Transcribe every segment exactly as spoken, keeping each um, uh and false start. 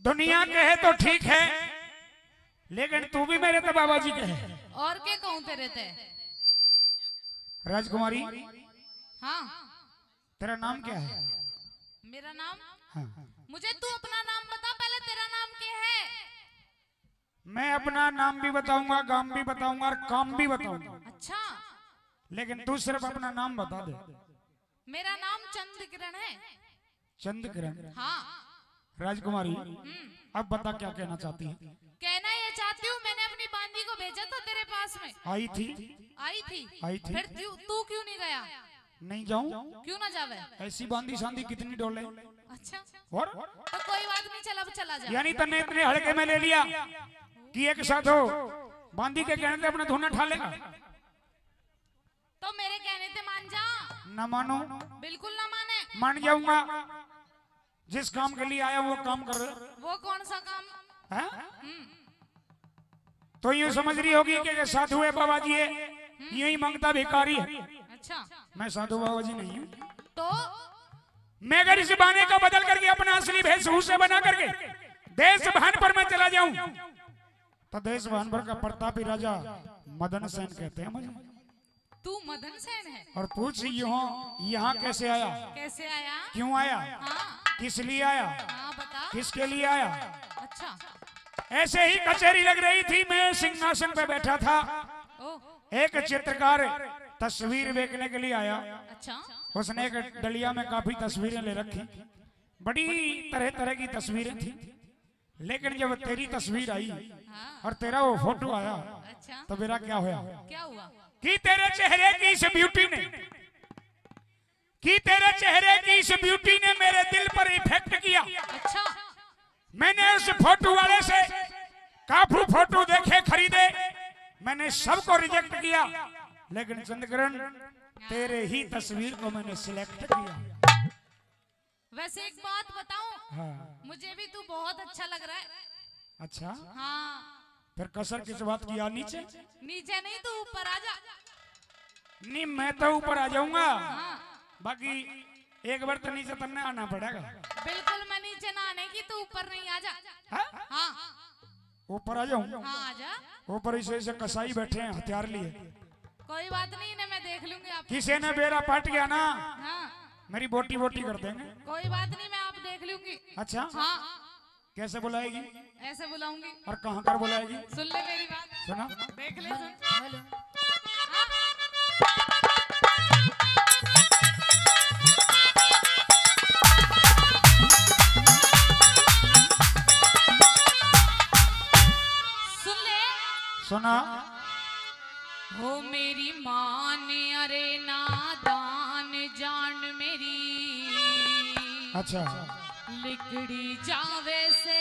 दुनिया कहे तो ठीक है, लेकिन तू भी मेरे तो बाबा जी कहे। और के कहूं तेरे ते? राजकुमारी, हाँ तेरा नाम क्या है? मेरा नाम? हाँ। मुझे तू अपना नाम बता पहले, तेरा नाम क्या है? मैं अपना नाम भी बताऊंगा, गांव भी बताऊंगा और काम भी बताऊंगा। अच्छा, लेकिन तू सिर्फ अपना नाम बता दे। मेरा नाम चंद्रकिरण है। चंद्रकिरण? हाँ। राजकुमारी, अब बता क्या कहना चाहती है? कहना ये चाहती हूँ, मैंने अपनी बांदी को भेजा था तेरे पास में। आई थी? आई थी। आई थी। फिर तू, तू क्यों नहीं गया? नहीं जाऊं? क्यों ना जावे? ऐसी बांदी शांदी कितनी डोले। अच्छा, और तो कोई बात नहीं, चल अब चला जा। यानी तन्ने इतने हल्के में ले लिया कि एक साथ हो बांदी के कहने से अपना धुना ठा लेगा। तो मेरे कहने से मान जा। न मानो? बिल्कुल ना माने। मान जाऊंगा। जिस काम के लिए आया वो काम कर। वो कौन सा काम है? तो यूं समझ रही होगी कि साधु है बाबा जी है, यूं ही मांगता भिखारी है। अच्छा, मैं साधु बाबा जी नहीं हूँ। तो मैं अगर इस बहाने का बदल करके अपना असली वेशभूषा बना करके देश भान पर मैं चला जाऊं तो देश भान पर का प्रतापी राजा मदन सेन कहते हैं मुझे। तू मदन सेन है? और पूछ यूं यहाँ कैसे आया? कैसे आया? क्यों आया? हाँ। किस लिए आया? हाँ बता। किसके लिए आया? अच्छा, ऐसे ही कचहरी लग रही थी, मैं सिंहासन पे बैठा था। एक चित्रकार तस्वीर देखने के लिए आया। अच्छा। उसने एक डलिया में काफी तस्वीरें ले रखी, बड़ी तरह तरह की तस्वीरें थी। लेकिन जब तेरी तस्वीर आई और तेरा वो फोटो आया, अच्छा, तो मेरा क्या हुआ? क्या हुआ? कि तेरे चेहरे की इस ब्यूटी ने कि तेरे चेहरे की इस ब्यूटी ने मेरे दिल पर इफेक्ट किया। अच्छा। मैंने उस फोटो वाले से काफी फोटो देखे, खरीदे, मैंने सबको रिजेक्ट किया, लेकिन चंद्रकिरण तेरे ही तस्वीर को मैंने सिलेक्ट किया। वैसे एक बात बताऊं? हाँ। मुझे भी तू बहुत अच्छा लग रहा है। अच्छा, हाँ। फिर कसर किस बात की? आ नीचे? नीचे नहीं, तू ऊपर आ जा। नहीं, मैं तो ऊपर आ जाऊंगा। हाँ। बाकी एक बार तो नीचे तन्ने आना पड़ेगा। बिल्कुल, मैं नीचे ना आने की, तू ऊपर नहीं आ जा। हाँ? हाँ। ऊपर आ जाऊं? हाँ आ जा। ऊपर इसे इसे कसाई बैठे हैं हथियार लिए। कोई बात नहीं, इन्हें मैं देख लूंगी। आप किसी ने बेरा पाट गया ना, हाँ, मेरी बोटी बोटी कर देंगे। कोई बात नहीं, मैं आप देख लूंगी। अच्छा, हाँ। कैसे बुलाएगी ऐसे बुलाऊंगी। और कहाँ कर बुलाएगी? सुन ले मेरी बात। सुना? देख ले, सुन। हाँ। सुन ले। सुना? हो मेरी माँ ने अरे नादान जान मेरी, अच्छा, लिकड़ी जावे से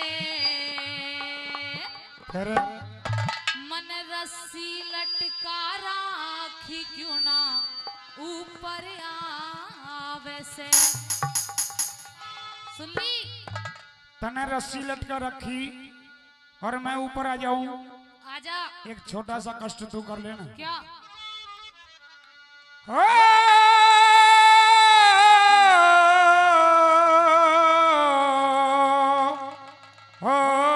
फिर मन रस्सी लटका राखी क्यों ना ऊपर आवे से। सुन ली? तने रस्सी लटका रखी और मैं ऊपर आ जाऊं? आजा। एक छोटा सा कष्ट तू कर लेना। क्या? ओ! ओ!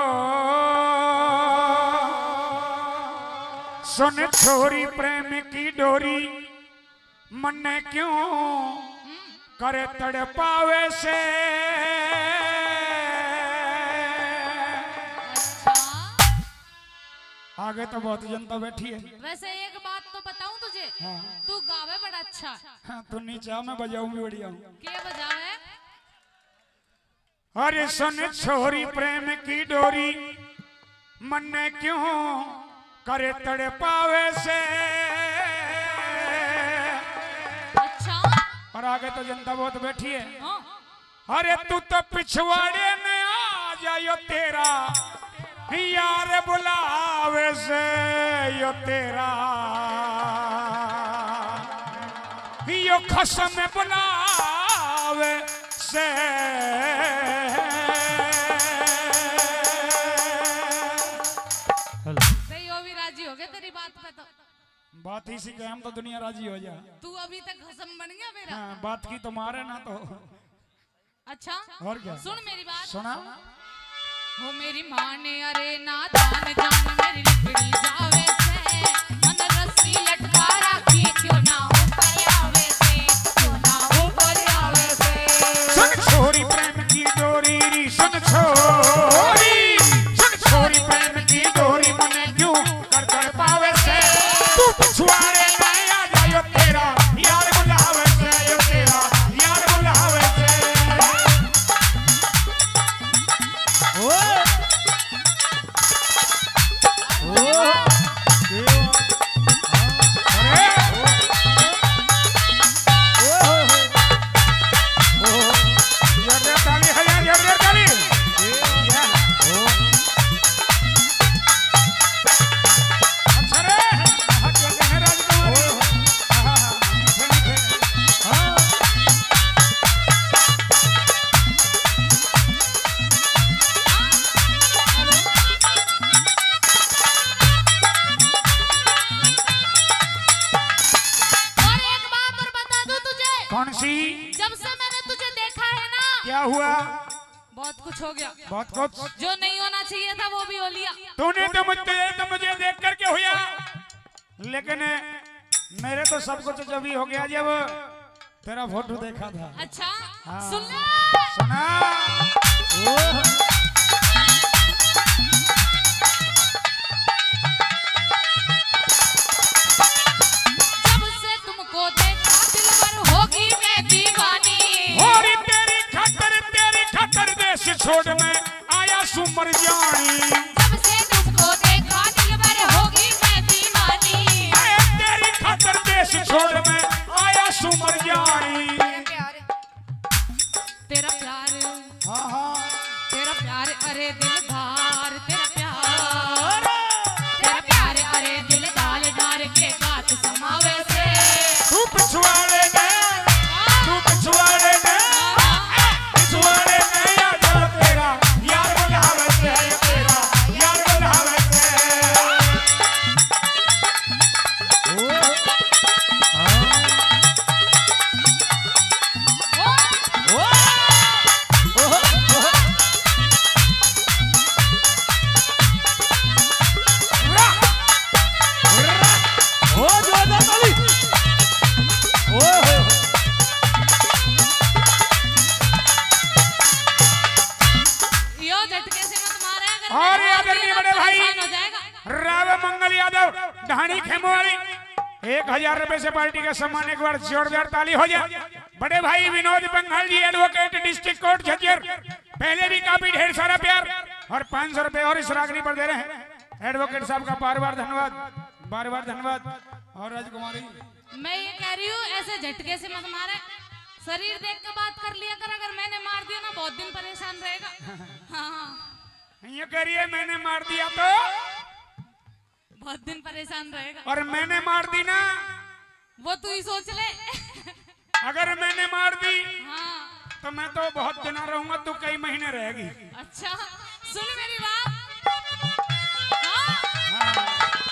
सुन छोरी प्रेम की डोरी मन क्यों करे तड़पावे से। आगे तो बहुत जनता बैठी है। वैसे एक बात तो बताऊं तुझे? हाँ। तू गावे बड़ा अच्छा। हाँ, तो नीचे मैं बजाऊंगी बढ़िया। क्या बजावे? अरे सुन छोरी प्रेम की डोरी मन क्यों करे तड़पावे से। अच्छा। और आगे तो जनता बहुत बैठी है। हाँ। अरे तू तो पिछवाड़े में आ जायो, तेरा यार बुलावे से यो तेरा यो खसम बुलावे से। भाई वो भी राजी हो गए तेरी बात पे? तो बात ही सी हम तो दुनिया राजी हो जा। तू अभी तक खसम बन गया मेरा। हाँ, बात की तो मारे ना तो। अच्छा, और क्या? सुन मेरी बात। सुना? हो मेरी माँ ने अरे नादान जान मेरी लिपड़ी जावे से मन रस्सी लटका राखी क्यों ना ऊपर आवे से क्यों ना ऊपर आवे से सुन छोरी प्रेम की डोरी री सुन छोरी सुन छोरी प्रेम की डोरी मने क्यों कर कर पावे से तू पिछवाड़े नहीं आ जायो तेरा यार बुलावे से यो तेरा यार बुलावे से ओ ओ कौन सी? जब से मैंने तुझे देखा है ना क्या हुआ? बहुत कुछ हो गया। बहुत कुछ जो नहीं होना चाहिए था वो भी हो लिया। तूने तो मुझे तो मुझे देख करके हुआ, लेकिन मेरे तो सब कुछ जब ही हो गया जब तेरा फोटो देखा था। अच्छा हाँ। सुन ले। सुना जब से तुमको देखा दिलबर होगी मैं दीवानी। और तेरी खातर तेरी खातर देश छोड़ मैं आया सुमर जानी। जब से तुमको देखा दिलबर होगी मैं दीवानी। तेरी खातर देश छोड़ मैं आया सुमर जानी। तेरा प्यार हाँ हाँ तेरा प्यार अरे दिलदार तेरा प्यार तेरा प्यार अरे दिल डाल डाल के बात समावे से तू पिछवाड़े में तू पिछवाड़े में पिछवाड़े में या जो तेरा यार बुलावे से तेरा यार बुलावे से ओ ओ यो झटके से मत मारा अगर और आदरणीय बड़े भाई हो जाएगा। राव मंगल यादव ढाणी खेमोवाली एक हजार रुपए से पार्टी का सम्मान एक बार जोरदार ताली हो जाए। बड़े भाई Vinod Bangal ji advocate district court Jhajjar पहले भी काफी ढेर सारा प्यार और पाँच सौ रुपए और इस रागनी पर दे रहे हैं। एडवोकेट साहब का बार बार धन्यवाद बार बार धन्यवाद। और राजकुमारी मैं ये कह रही हूँ ऐसे झटके से मत मारे, शरीर देख के बात कर लिया कर। अगर मैंने मार दिया ना बहुत दिन परेशान रहेगा। हाँ ये करिए मैंने मार दिया तो बहुत दिन परेशान रहेगा। और मैंने मार दी ना वो तू ही सोच ले। अगर मैंने मार दी हाँ तो मैं तो बहुत दिन रहूंगा, तू कई महीने रहेगी। अच्छा सुन मेरी बात। हाँ हाँ।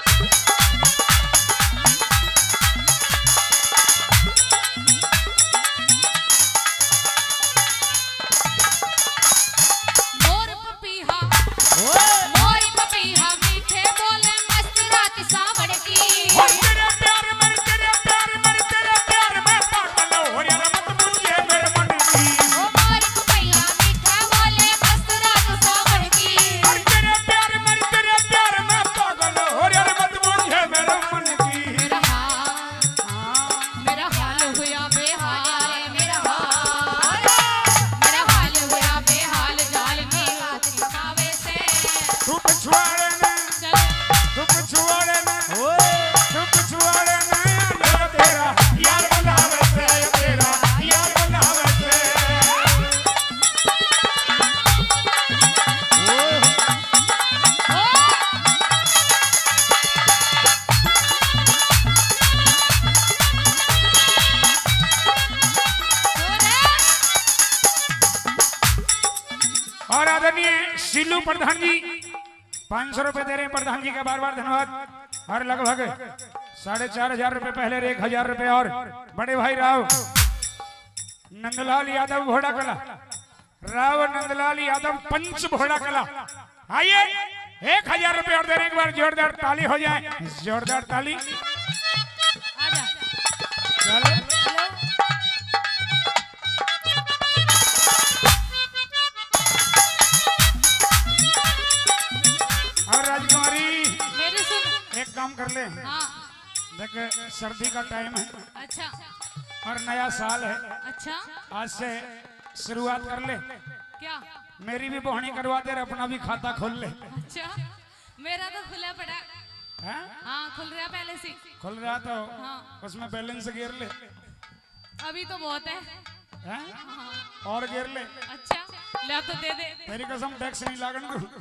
मोर पपीहा मोर पपीहा मीठे बोले मस्त रात सावड़ की। और तेरे प्यार में तेरे प्यार में तेरे प्यार में पागल हो यार मत मुझे मेरे मन की। ओ मोर पपीहा मीठे बोले मस्त रात सावड़ की। और तेरे प्यार में तेरे प्यार में पागल हो यार मत मुझे मेरे मन की। मेरा हाल मेरा हाल हुआ बेहाल मेरा हाल मेरा हाल हुआ बेहाल जाल की रात सावे से। तू पिछवाड़े में चल तू पिछवाड़े में तू पिछवाड़े में यार तेरा यार बुलावे से तेरा यार बुलावे से। ओ और आदरणीय सिल्लू प्रधान जी पाँच सौ रुपए दे रहे हैं। प्रधान जी का बार बार धन्यवाद। और लगभग साढ़े चार हजार रुपए पहले एक हजार रुपए और बड़े भाई राव नंदलाल यादव घोड़ा कला राव नंदलाल यादव पंच भोला कला। आइए एक हजार रुपये और देने के बाद जोरदार ताली हो जाए, जोरदार ताली। आजा। चलो हेलो। और राजकुमारी मेरी सुन। एक काम कर ले, हाँ। देख सर्दी का टाइम है अच्छा और नया साल है, अच्छा। आज से शुरुआत कर ले। क्या? मेरी भी बोहनी करवा दे और अपना भी खाता खोल ले। अच्छा मेरा तो खुला पड़ा। हैं? हाँ खुल रहा पहले से। खुल रहा तो हाँ। उसमें बैलेंस गिर ले। अभी तो बहुत है। हैं? हाँ। और गिर ले। अच्छा ले तो दे दे। तेरी कसम टैक्स नहीं लागन तू।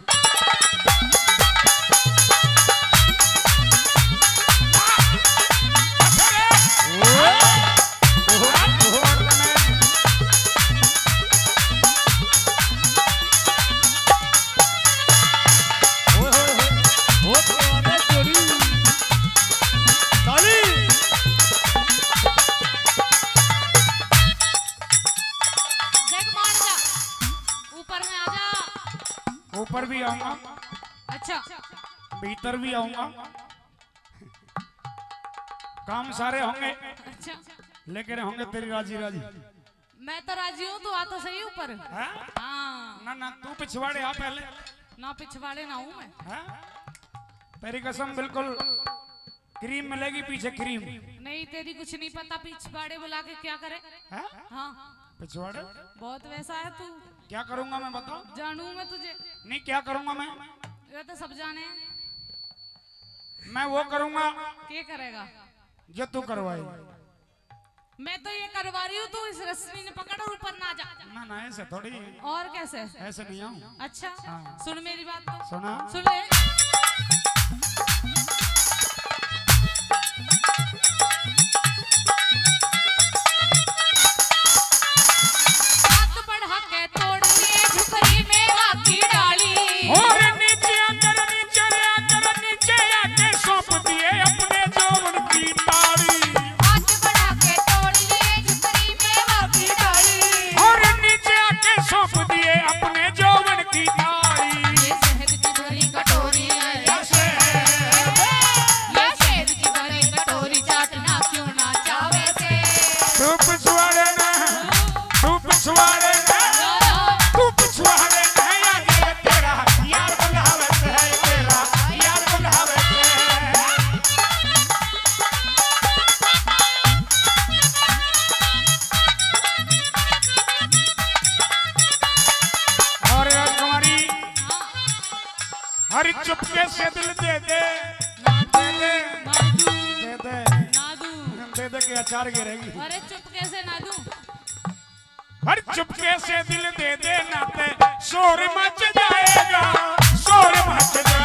ऊपर भी आऊंगा, अच्छा भीतर भी आऊंगा, काम सारे होंगे, अच्छा लेकिन होंगे तेरी राजी राजी। मैं तो राजी हूँ, तू आ तो सही ऊपर। हाँ? हाँ ना ना तू पिछवाड़े आ पहले। ना पिछवाड़े ना हूँ मैं। हाँ? तेरी कसम बिल्कुल क्रीम मिलेगी पीछे क्रीम। नहीं तेरी कुछ नहीं पता, पिछवाड़े बुला के क्या करे। हाँ? हाँ पिछवाड़े बहुत वैसा है तू। क्या करूंगा मैं बताओ? जानू मैं तुझे। नहीं क्या करूंगा मैं? ये तो सब जाने हैं। मैं वो करूंगा क्या करेगा? जो तू करवाई। मैं तो ये करवा रही हूँ, तू इस रस्सी ने पकड़ और ऊपर ना जा। ना ना ऐसे थोड़ी, और कैसे? ऐसे नहीं आऊं। अच्छा हाँ। सुन मेरी बात तो। सुना? सुन ले। हाथ बढ़ा के तोड़ लिए झुकरी में राखी डाली। और नीचे आकर नीचे आकर नीचे आके सौंप दिए अपने जौवन की ताड़ी। हाथ बढ़ा के तोड़ लिए झुकरी में राखी डाली। और नीचे आके सौंप दिए अपने जौवन की ताड़ी। ये शहद की भरी कटोरी है, ये शहद ये शहद की भरी कटोरी चाटना क्यों ना चावे से। तू पिछवाड़े में, तू पिछवाड़े में, तू पिछवाड़े में यार तेरा यार बुलावत है, तेरा यार बुलावत है। और राजकुमारी हरी चुपके से दिल दे दे, दे दे, नादू दे दे, नादू। दे दे के अचार गिरेगी। अरे चुपके से नादू। हर चुपके से दिल दे दे नाते शोर मच जाएगा, शोर मच जाएगा।